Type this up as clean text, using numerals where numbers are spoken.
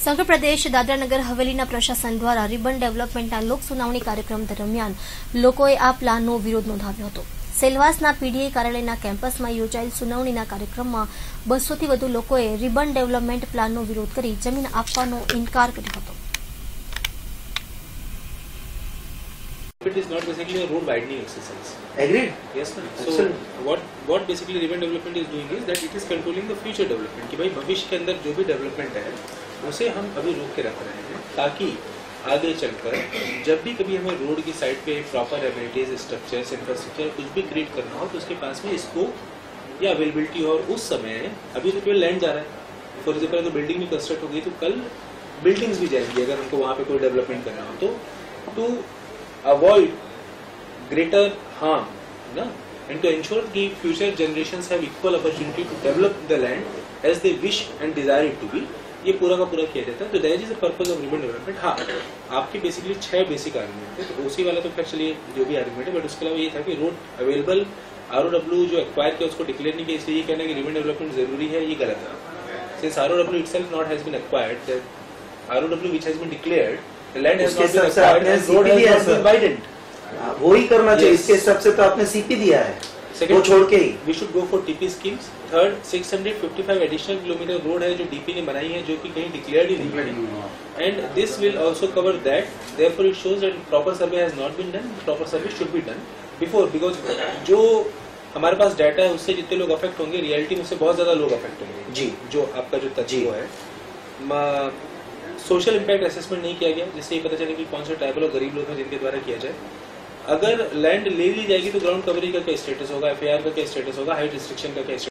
સમગ્ર પ્રદેશ દાદરા નગર હવેલીના પ્રશાસન દ્વારા રિબન ડેવલપમેન્ટના લોક સુનાવણી કાર્યક્રમ દરમિયાન લોકોએ આ પ્લાનનો વિરોધ નોંધાવ્યો હતો। સેલવાસના પીડીએ કાર્યાલયના કેમ્પસમાં યોજાયેલ સુનાવણીના કાર્યક્રમમાં 200 થી વધુ લોકોએ રિબન ડેવલપમેન્ટ પ્લાનનો વિરોધ કરી જમીન આપવાનો ઇનકાર કર્યો હતો। It is not basically a road widening exercise. Agreed? Yes, ma'am. So what basically ribbon development is doing is that it is controlling the future development. कि भाई भविष्य के अंदर जो भी डेवलपमेंट है उसे हम अभी रोक के रख रहे हैं ताकि आगे चलकर जब भी कभी हमें रोड की साइड पे प्रॉपर एमिनिटीज स्ट्रक्चर्स इंफ्रास्ट्रक्चर कुछ भी क्रिएट करना हो तो उसके पास में इसको या अवेलेबिलिटी और उस समय अभी तो केवल लैंड जा रहा है। फॉर एग्जाम्पल अगर बिल्डिंग भी कंस्ट्रक्ट हो गई तो कल बिल्डिंग्स भी जाएंगी अगर उनको वहाँ पे कोई डेवलपमेंट करना हो तो avoid greater harm na and to ensure कि future generations have equal opportunity to develop the land as they wish and desire it to be, ये पूरा का पूरा किया जाता है। तो that is the purpose of ribbon development. हाँ, आपके बेसिकली 6 बेसिक आर्गुमेंट थे, तो उसी वाला तो खैर चलिए जो भी आर्गुमेंट है, बट उसके अलावा ये था कि रोड अवेलेबल ROW जो एक्वायर किया उसको डिक्लेयर नहीं किया, इसलिए ये कहना कि रिबन डेवलपमेंट जरूरी है, ये गलत है। Since ROW itself not has been acquired, the ROW which has been declared, the land has not been acquired and road has not been widened। वो ही करना चाहिए। इसके हिसाब से तो आपने सीपी दिया है, Second, वो छोड़ के ही we should go for TP schemes। Third, 655 additional kilometre road है जो DP ने बनाई है जो कि कहीं डिक्लेयर्ड ही नहीं है, and this will also cover that। Therefore it shows that proper survey has not been done। Proper survey should be done before, because जो हमारे पास डाटा है उससे जितने लोग अफेक्ट होंगे रियलिटी में उससे बहुत ज्यादा लोग अफेक्ट होंगे जी। जो आपका जो तथ्य है सोशल इम्पैक्ट असेसमेंट नहीं किया गया, जिससे ये पता चले कि कौन से ट्राइबल और गरीब लोग हैं जिनके द्वारा किया जाए। अगर लैंड ले ली जाएगी तो ग्राउंड कवरेज का क्या स्टेटस होगा, FAR का क्या स्टेटस होगा, हाइट रिस्ट्रिक्शन का क्या